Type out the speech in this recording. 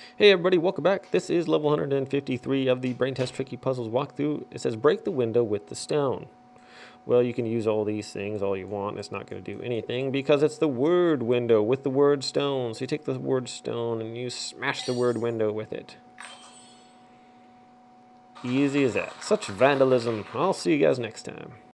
Hey everybody, welcome back. This is level 153 of the Brain Test Tricky Puzzles walkthrough. It says break the window with the stone. Well, you can use all these things all you want. It's not going to do anything because it's the word window with the word stone. So you take the word stone and you smash the word window with it. Easy as that. Such vandalism. I'll see you guys next time.